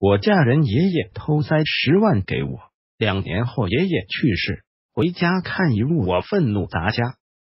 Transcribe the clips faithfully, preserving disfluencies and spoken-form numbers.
我嫁人，爷爷偷塞十万给我。两年后爷爷去世，回家看一物，我愤怒砸家。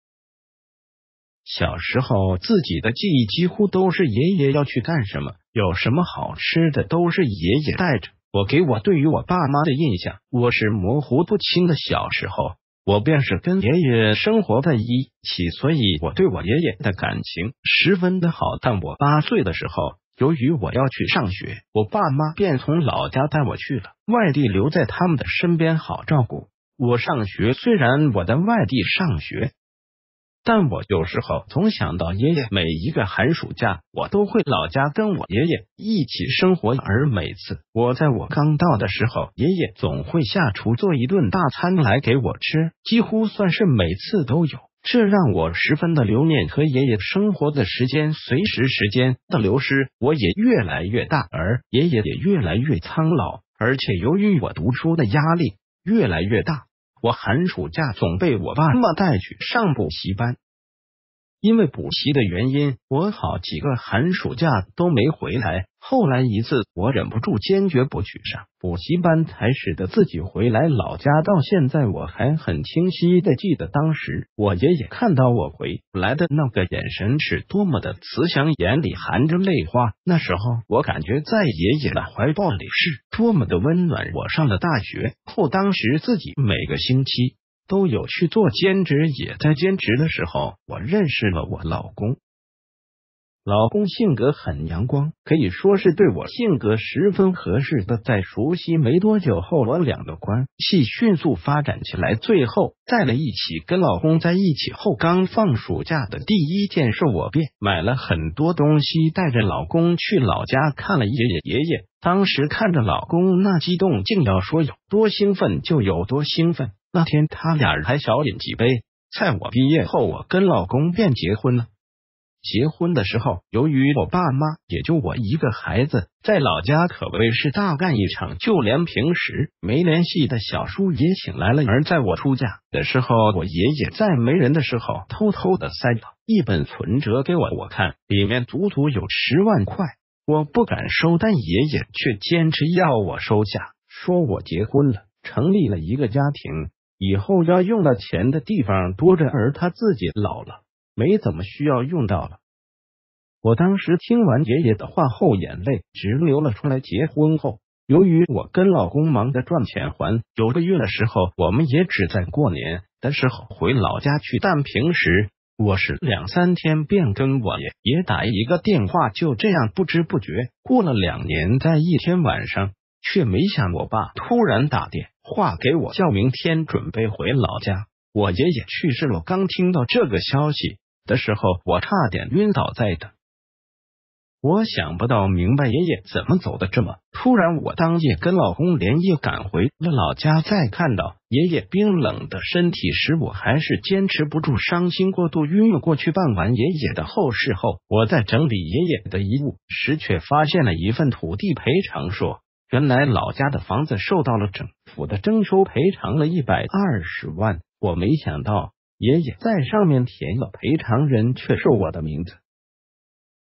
小时候自己的记忆几乎都是爷爷要去干什么，有什么好吃的都是爷爷带着。我给我对于我爸妈的印象，我是模糊不清的。小时候我便是跟爷爷生活在一起，所以我对我爷爷的感情十分的好。但我八岁的时候，由于我要去上学，我爸妈便从老家带我去了外地，留在他们的身边好照顾我上学。虽然我在外地上学，但我有时候总想到爷爷，每一个寒暑假我都会老家跟我爷爷一起生活，而每次我在我刚到的时候，爷爷总会下厨做一顿大餐来给我吃，几乎算是每次都有。这让我十分的留念和爷爷生活的时间。随时时间的流失，我也越来越大，而爷爷也越来越苍老。而且由于我读书的压力越来越大，我寒暑假总被我爸妈带去上补习班。因为补习的原因，我好几个寒暑假都没回来。后来一次，我忍不住坚决不去上补习班，才使得自己回来老家。到现在我还很清晰的记得，当时我爷爷看到我回来的那个眼神是多么的慈祥，眼里含着泪花。那时候我感觉在爷爷的怀抱里是多么的温暖。我上了大学后，当时自己每个星期都有去做兼职，也在兼职的时候，我认识了我老公。老公性格很阳光，可以说是对我性格十分合适的。在熟悉没多久后，我俩的关系迅速发展起来。最后在了一起，跟老公在一起后，刚放暑假的第一件事，我便买了很多东西，带着老公去老家看了爷爷。爷爷当时看着老公那激动，竟要说有多兴奋就有多兴奋。那天他俩还小饮几杯。在我毕业后，我跟老公便结婚了。结婚的时候，由于我爸妈也就我一个孩子，在老家可谓是大干一场，就连平时没联系的小叔也请来了。而在我出嫁的时候，我爷爷在没人的时候偷偷的塞了一本存折给我，我看里面足足有十万块。我不敢收，但爷爷却坚持要我收下，说我结婚了，成立了一个家庭，以后要用到钱的地方多着，而他自己老了，没怎么需要用到了。我当时听完爷爷的话后，眼泪直流了出来。结婚后，由于我跟老公忙着赚钱还，有个月的时候，我们也只在过年的时候回老家去，但平时我是两三天便跟我爷爷打一个电话。就这样不知不觉过了两年，在一天晚上，却没想我爸突然打电话给我，叫明天准备回老家，我爷爷去世了。刚听到这个消息的时候，我差点晕倒在的。我想不到明白爷爷怎么走的这么突然。我当夜跟老公连夜赶回了老家，再看到爷爷冰冷的身体时，我还是坚持不住，伤心过度晕了过去。办完爷爷的后事后，我在整理爷爷的遗物时，却发现了一份土地赔偿说，原来老家的房子受到了政府的征收，赔偿了一百二十万。我没想到爷爷在上面填了赔偿人却是我的名字。